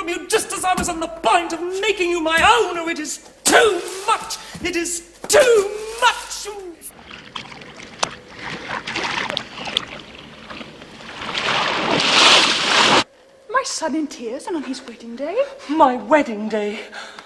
from you just as I was on the point of making you my own. Oh, it is too much. It is too much. My son in tears and on his wedding day? My wedding day.